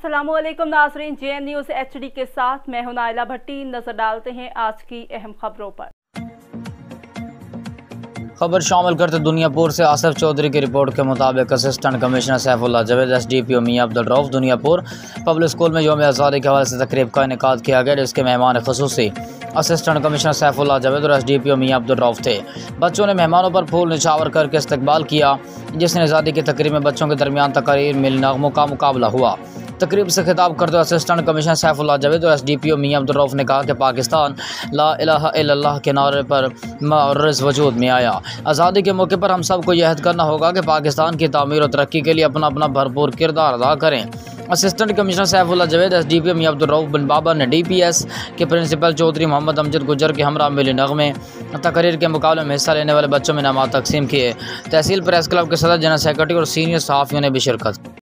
अस्सलामुअलैकुम नाज़रीन, JN news HD के साथ मैं हूं नाइला भट्टी। नजर डालते हैं आज की अहम खबरों पर। खबर शामिल करते दुनियापुर से आसिफ चौधरी की रिपोर्ट के मुताबिक assistant commissioner Saifullah Javed SDPO Mian Abdul Rauf Dunyapur public school में यौम आज़ादी के हवाले से तकरीब का इनेकाद किया गया, जिसके मेहमान ख़ुसूसी असिस्टेंट कमिश्नर सैफुल्लाह जावेद और SDPO मियां अब्दुल रऊफ थे। बच्चों ने मेहमानों पर फूल निछावर करके इस्तकबाल किया, जिसने आज़ादी की तकरीब में बच्चों के दरमियान तकारीर मिल नगमों का मुकाबला हुआ। तकरीब से खिताब करते हुए असिस्टेंट कमिश्नर सैफुल्लाह जावेद और SDPO मियां अब्दुल रऊफ ने कहा कि पाकिस्तान ला इलाहा इल्लल्लाह के नारे पर मुअर्रज़ वजूद में आया। आज़ादी के मौके पर हम सबको यह अहद करना होगा कि पाकिस्तान की तामीर और तरक्की के लिए अपना अपना भरपूर किरदार अदा करें। Assistant commissioner Saifullah Javed SDPO Mian Abdul Rauf bin Babar ने DPS के प्रिंसिपल चौधरी मोहम्मद अमजद गुजर के हमरा मिली नगमे तकरीर के मुकाबले में हिस्सा लेने वाले बच्चों में इनामात तकसीम किए। तहसील प्रेस क्लब के सदर, जनरल सेक्रेटरी और सीनियर सहाफ़ियों ने भी शिरकत।